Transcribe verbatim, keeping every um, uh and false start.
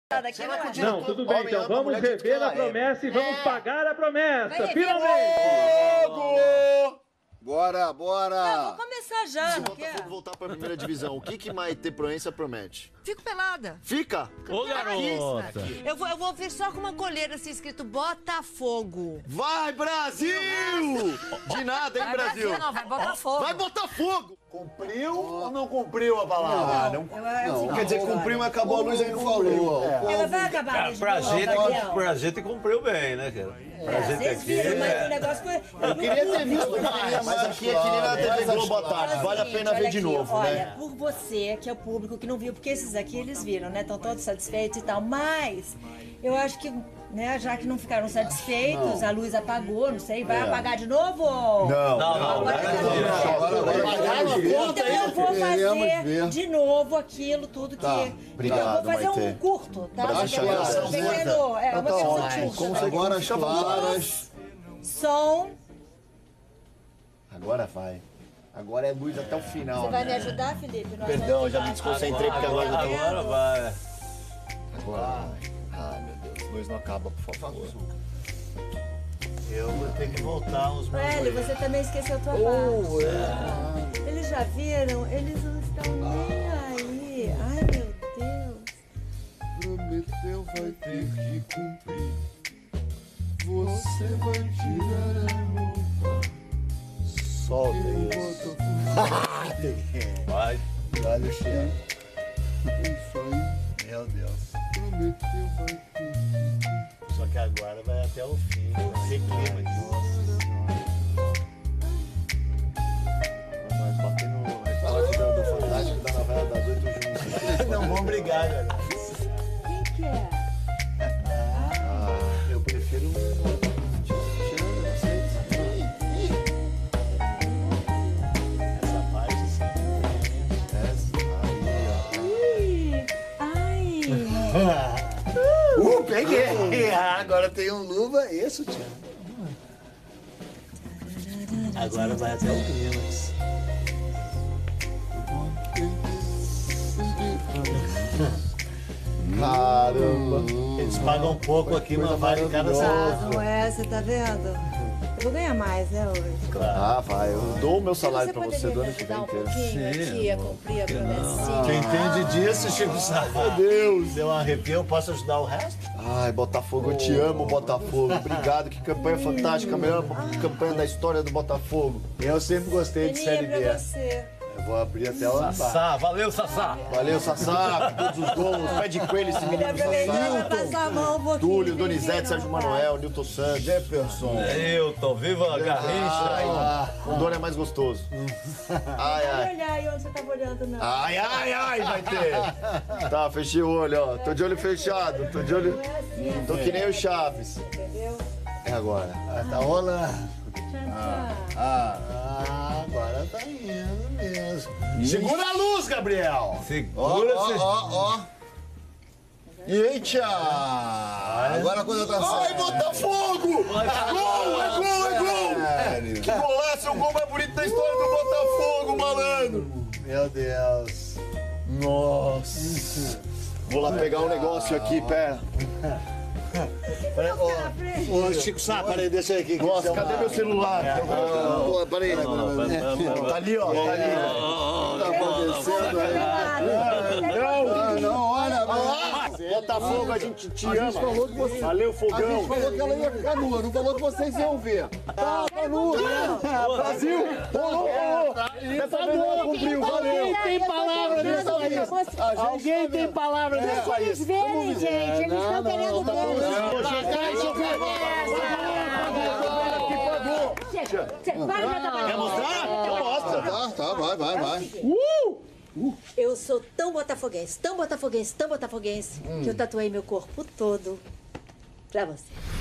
Aqui não, é. Não, tudo bem, então vamos rever a promessa e vamos É. pagar a promessa, Vai finalmente! Fogo! Bora, bora! Não, vou começar já, Se o não quer? Botafogo voltar pra primeira divisão, o que que Maitê Proença promete? Fico pelada. Fica? Ô, garota! Eu vou, eu vou vir só com uma coleira assim, escrito Botafogo. Vai, Brasil! De nada, hein, Vai Brasil? Brasil, não, vai Botafogo. Vai, Botafogo! Cumpriu ou não cumpriu a palavra? Não, eu, eu, Não, quer dizer, cumpriu, mas acabou a luz aí não falou. Ela vai acabar Cara, mesmo, pra, não, gente, Gabriel. pra gente cumpriu bem, né, cara? Pra gente Vocês aqui. viram, mas o É... negócio foi... Eu queria ter visto mais, mas aqui é que nem na T V Globo à tarde. Vale a pena ver de novo, olha, né? por você, que é o público que não viu, porque esses aqui eles viram, né? Estão todos satisfeitos e tal, mas eu acho que, né, já que não ficaram satisfeitos, a luz apagou, não sei, vai apagar de novo? Não, Não, não, Agora não, tá não, bom. Então eu vou fazer de novo aquilo tudo que... Tá, obrigado, eu vou fazer Maitê. um curto, tá? Braço Um chacoalhado. pequeno, é, uma Tá versão ótimo. curta. Agora as claras. Som. Agora vai. Agora é luz até o final. Você vai me né? ajudar, Felipe? Nós Perdão, vamos já me ficar- desconcentrei porque agora eu tô... Agora vai. Agora vai. Ai, meu Deus. Luz não acaba, por favor. Eu vou ter que voltar uns Hélio, você também esqueceu a tua Oh, parte. é. Eles já viram? Eles não estão nem aí. Ai, meu Deus. Prometeu, vai ter de cumprir. Você vai tirar a roupa. Solta isso. Vai. Olha o cheiro. Isso aí. Meu Deus. Prometeu, vai ter de Só que agora vai até o fim. Sem clima disso. Nós botei no recorde do Fantástico da novela das oito juntos. Não vão brigar, galera. Quem que é? Ah, eu prefiro um... Tirando, não sei. Essa parte sim. Essa, Ih, ai. Uh, peguei! Ah, agora tem um luva e sutiã. Agora vai até o clímax. Caramba! Eles pagam um pouco aqui, mas vai em cada Ah, salário. não é? Você tá vendo? Eu vou ganhar mais, né, hoje? Ah, vai. Eu dou o meu salário Você pra você poderia do me ano que vem ajudar um inteiro. pouquinho aqui a cumprir a promessinha? Quem entende disso, Chico Sá? Meu Deus! Deu um arrepio, eu posso ajudar o resto? Ai, Botafogo, eu te amo, Botafogo. Obrigado, que campanha fantástica, a melhor campanha da história do Botafogo. Eu sempre gostei de Série Peninha pra B. você. Eu vou abrir até lá embaixo. Sassá, valeu, Sassá! Valeu, Sassá, por todos os gols, pé de coelho esse menino Aproveitar pra Sassá. passar a mão um pouquinho. Túlio, Donizete, Sérgio Manuel, Nilton Santos. Jefferson. Nilton, viva a Garrincha! Ai, o dono é mais gostoso. Ai, Não ai. vai olhar aí onde você tava olhando, não. Ai, ai, ai, vai ter. Tá, fechei o olho, ó. Tô de olho fechado, tô de olho... Não é assim, Tô que nem o Chaves. entendeu? É agora. Ah, tá rolando. Tchau, tchau. Ah, agora tá indo mesmo. Segura a luz, Gabriel. Ó, Segura ó, esse... ó, ó. Eita! Agora a coisa tá Ai, certa. Botafogo! Gol, é gol, é gol! Sério. Que golaço, é o gol mais bonito da história do Botafogo, malandro! Meu Deus. Nossa! Vou lá pegar um negócio aqui, pera. Peraí, ô, ô, Chico Sá, peraí, deixa aí aqui. Nossa, cadê meu celular? Ô, Peraí, Tá ali, ó, tá ali. tá acontecendo aí? Não, não, olha. Botafogo, a gente te A gente ama. falou que você... Valeu, A fogão. gente falou que ela ia ficar nua, não falou que vocês iam ver. Tá, tá nua. Brasil! Rolou, rolou! Dessa vez ela cumpriu, valeu! Tem palavra nisso aí. Alguém tem palavra Deixa Deixa eles verem, gente. Eles estão querendo ver. Para de atrapalhar. Quer mostrar? Mostra! Tá, tá, vai, vai, vai. Eu sou tão botafoguense, tão botafoguense, tão botafoguense, que eu tatuei meu corpo todo pra você.